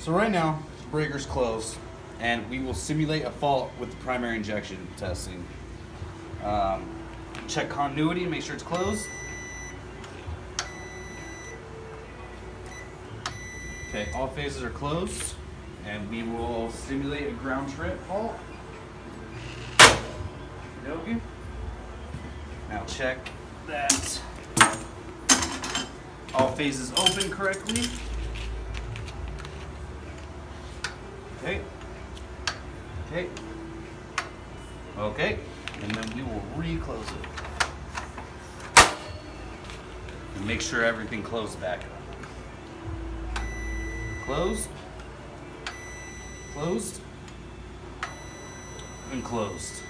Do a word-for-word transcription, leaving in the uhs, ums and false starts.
So right now, breaker's closed, and we will simulate a fault with the primary injection testing. Um, check continuity and make sure it's closed. Okay, all phases are closed, and we will simulate a ground trip fault. Okay. Now check that all phases open correctly. Okay. Okay. Okay. And then we will re-close it. And make sure everything closed back up. Closed. Closed. And closed.